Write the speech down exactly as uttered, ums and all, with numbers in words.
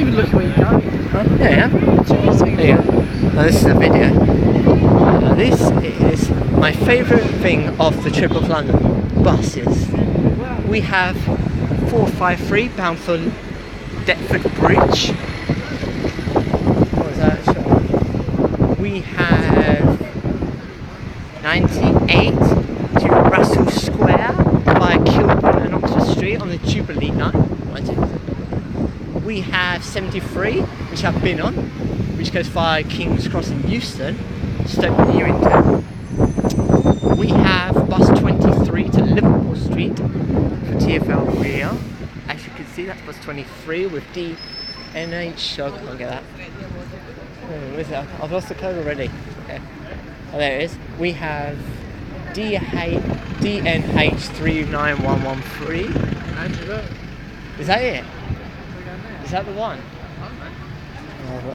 even looking where you're going. Huh? Yeah, yeah. There you go. Now this is a video. Uh, this is my favourite thing of the trip of London. Buses. We have four five three bound for Deptford Bridge. What was that? We have ninety-eight to Russell Square via Kilburn and Oxford Street on the Jubilee line. We have seventy-three, which I've been on, which goes via King's Cross and Euston, Stoke Newington. We have bus twenty-three to Liverpool Street for T F L Real. As you can see, that's bus twenty-three with D N H. Oh, I can't get that. Oh, where's that? I've lost the code already. Okay. Oh, there it is. We have D N H three nine one one three. Is that it? Is that the one?